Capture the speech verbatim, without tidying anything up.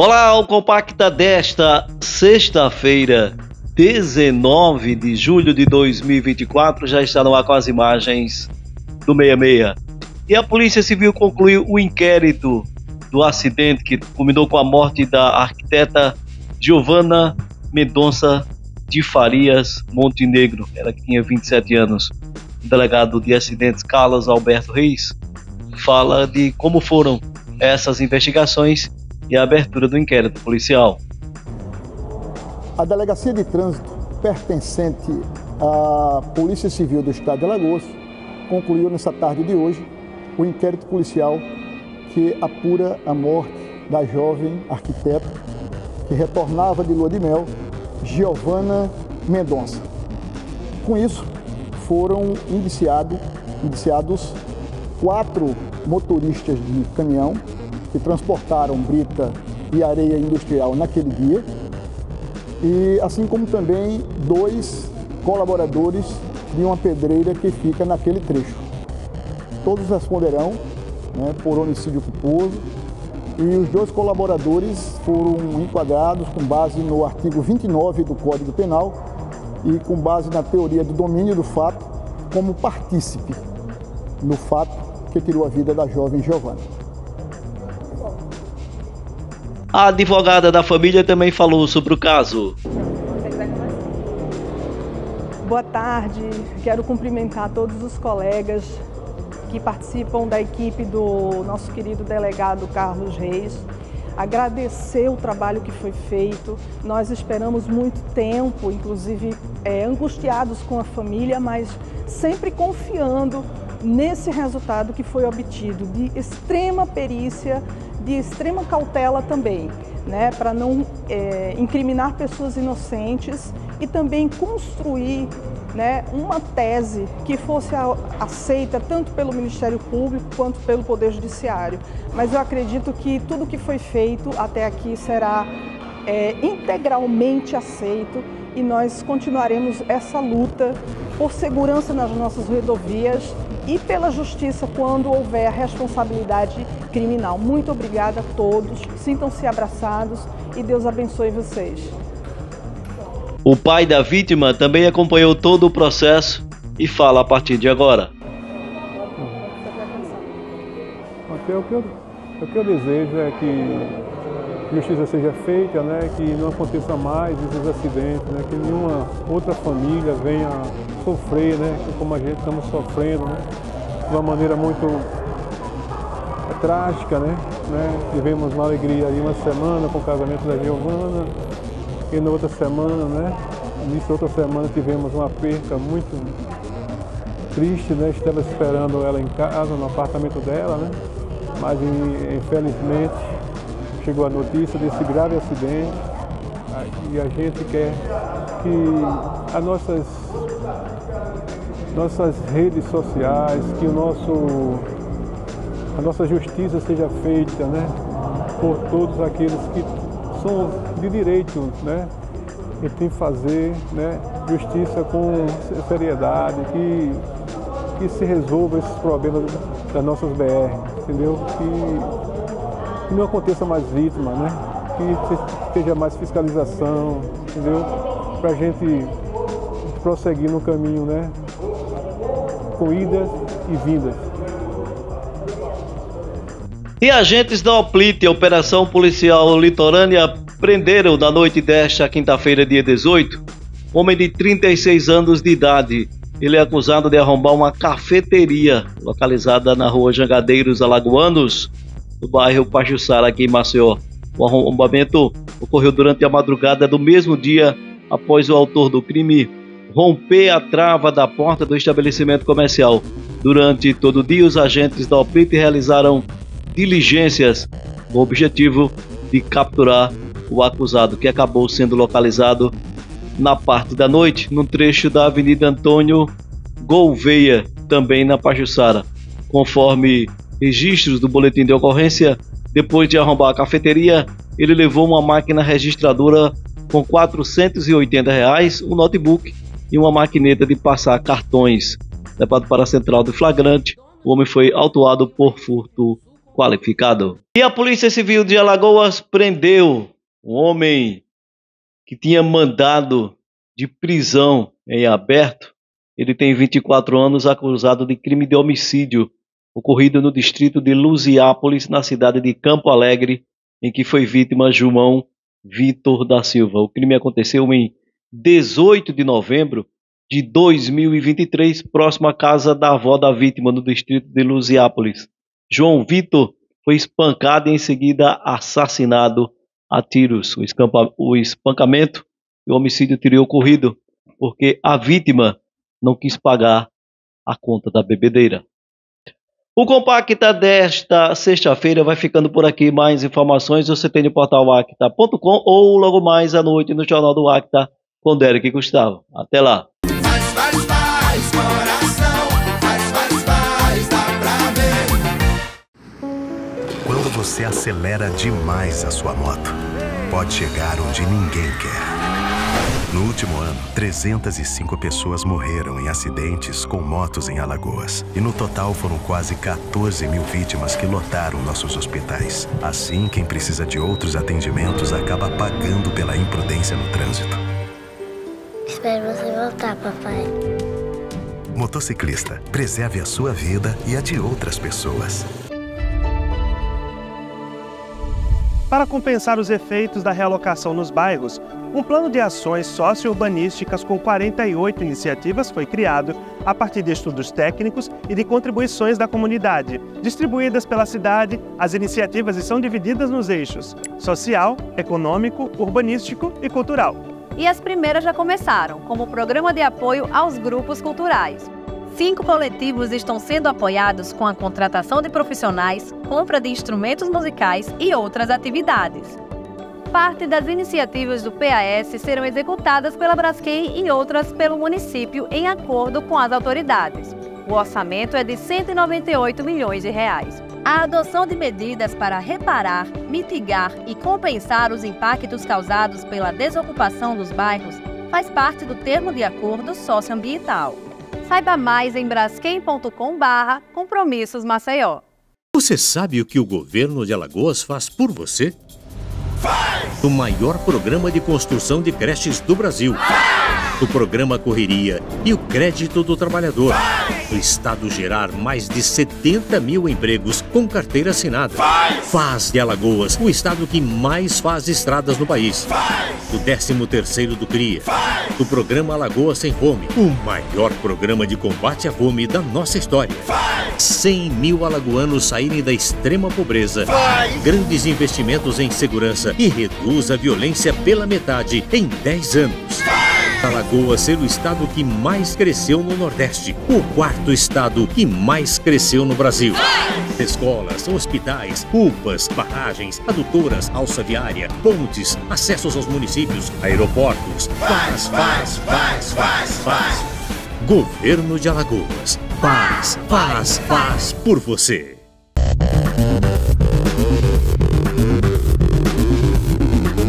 Olá, o Compacta desta sexta-feira, dezenove de julho de dois mil e vinte e quatro, já está no ar com as imagens do sessenta e seis. E a Polícia Civil concluiu o inquérito do acidente que culminou com a morte da arquiteta Giovana Mendonça de Farias Montenegro, ela que tinha vinte e sete anos. O delegado de acidentes Carlos Alberto Reis fala de como foram essas investigações e a abertura do inquérito policial. A Delegacia de Trânsito, pertencente à Polícia Civil do Estado de Alagoas, concluiu nessa tarde de hoje o inquérito policial que apura a morte da jovem arquiteta que retornava de lua de mel, Giovana Mendonça. Com isso, foram indiciado, indiciados quatro motoristas de caminhão que transportaram brita e areia industrial naquele dia, e assim como também dois colaboradores de uma pedreira que fica naquele trecho. Todos responderão, né, por homicídio culposo, e os dois colaboradores foram enquadrados com base no artigo vinte e nove do Código Penal e com base na teoria do domínio do fato como partícipe no fato que tirou a vida da jovem Giovana. A advogada da família também falou sobre o caso. Boa tarde, quero cumprimentar todos os colegas que participam da equipe do nosso querido delegado Carlos Reis, agradecer o trabalho que foi feito. Nós esperamos muito tempo, inclusive é, angustiados com a família, mas sempre confiando nesse resultado que foi obtido, de extrema perícia, de extrema cautela também, né, para não é, incriminar pessoas inocentes e também construir, né, uma tese que fosse aceita tanto pelo Ministério Público quanto pelo Poder Judiciário. Mas eu acredito que tudo que foi feito até aqui será é, integralmente aceito e nós continuaremos essa luta por segurança nas nossas rodovias e pela justiça quando houver responsabilidade criminal. Muito obrigada a todos, sintam-se abraçados e Deus abençoe vocês. O pai da vítima também acompanhou todo o processo e fala a partir de agora. O que eu, o que eu desejo é que justiça seja feita, né, que não aconteça mais esses acidentes, né, que nenhuma outra família venha sofrer, né, como a gente estamos sofrendo, né, de uma maneira muito é, trágica, né, né. Tivemos uma alegria aí uma semana com o casamento da Giovana e na outra semana, né, nessa outra semana tivemos uma perca muito triste, né, estava esperando ela em casa, no apartamento dela, né, mas infelizmente chegou a notícia desse grave acidente e a gente quer que as nossas, nossas redes sociais, que o nosso, a nossa justiça seja feita, né, por todos aqueles que são de direito, né, e tem que fazer, né, justiça com seriedade, que, que se resolva esses problemas das nossas B R, entendeu? Que, que não aconteça mais vítima, né? Que seja mais fiscalização, entendeu? Para a gente prosseguir no caminho, né? Com idas e vindas. E agentes da OPLIT, Operação Policial Litorânea, prenderam na noite desta quinta-feira, dia dezoito, um homem de trinta e seis anos de idade. Ele é acusado de arrombar uma cafeteria localizada na rua Jangadeiros Alagoanos, no bairro Pajuçara, aqui em Maceió. O arrombamento ocorreu durante a madrugada do mesmo dia, após o autor do crime romper a trava da porta do estabelecimento comercial. Durante todo o dia, os agentes da OPLIT realizaram diligências com o objetivo de capturar o acusado, que acabou sendo localizado na parte da noite, no trecho da Avenida Antônio Gouveia, também na Pajuçara. Conforme registros do boletim de ocorrência, depois de arrombar a cafeteria, ele levou uma máquina registradora com quatrocentos e oitenta reais, um notebook e uma maquineta de passar cartões. Levado para a central de flagrante, o homem foi autuado por furto qualificado. E a Polícia Civil de Alagoas prendeu um homem que tinha mandado de prisão em aberto. Ele tem vinte e quatro anos, acusado de crime de homicídio ocorrido no distrito de Luziápolis, na cidade de Campo Alegre, em que foi vítima João Vitor da Silva. O crime aconteceu em dezoito de novembro de dois mil e vinte e três, próximo à casa da avó da vítima, no distrito de Luziápolis. João Vitor foi espancado e em seguida assassinado a tiros. O, escampa, o espancamento e o homicídio teria ocorrido porque a vítima não quis pagar a conta da bebedeira. O Compacta desta sexta-feira vai ficando por aqui. Mais informações você tem no portal acta ponto com ou logo mais à noite no Jornal do Acta com Derek e Gustavo. Até lá. Faz, faz, faz, coração, faz, faz, faz, dá pra ver. Quando você acelera demais a sua moto, pode chegar onde ninguém quer. No último ano, trezentas e cinco pessoas morreram em acidentes com motos em Alagoas. E no total foram quase quatorze mil vítimas que lotaram nossos hospitais. Assim, quem precisa de outros atendimentos acaba pagando pela imprudência no trânsito. Espero você voltar, papai. Motociclista, preserve a sua vida e a de outras pessoas. Para compensar os efeitos da realocação nos bairros, um plano de ações socio-urbanísticas com quarenta e oito iniciativas foi criado a partir de estudos técnicos e de contribuições da comunidade. Distribuídas pela cidade, as iniciativas estão divididas nos eixos social, econômico, urbanístico e cultural. E as primeiras já começaram, como o Programa de Apoio aos Grupos Culturais. Cinco coletivos estão sendo apoiados com a contratação de profissionais, compra de instrumentos musicais e outras atividades. Parte das iniciativas do P A S serão executadas pela Braskem e outras pelo município em acordo com as autoridades. O orçamento é de cento e noventa e oito milhões de reais. A adoção de medidas para reparar, mitigar e compensar os impactos causados pela desocupação dos bairros faz parte do termo de acordo socioambiental. Saiba mais em braskem ponto com barra compromissos Maceió. Você sabe o que o governo de Alagoas faz por você? Faz! O maior programa de construção de creches do Brasil. Faz! O programa Correria e o Crédito do Trabalhador. Faz! O Estado gerar mais de setenta mil empregos com carteira assinada. Faz! Faz de Alagoas o estado que mais faz estradas no país. Faz! O décimo terceiro do CRIA. Faz! O programa Alagoas Sem Fome. O maior programa de combate à fome da nossa história. Faz! cem mil alagoanos saírem da extrema pobreza. Faz! Grandes investimentos em segurança e reduz a violência pela metade em dez anos. Alagoas ser o estado que mais cresceu no Nordeste, o quarto estado que mais cresceu no Brasil. Escolas, hospitais, U P As, barragens, adutoras, alça viária, pontes, acessos aos municípios, aeroportos. Faz, faz, faz, faz, faz. Governo de Alagoas. Faz, faz, faz por você.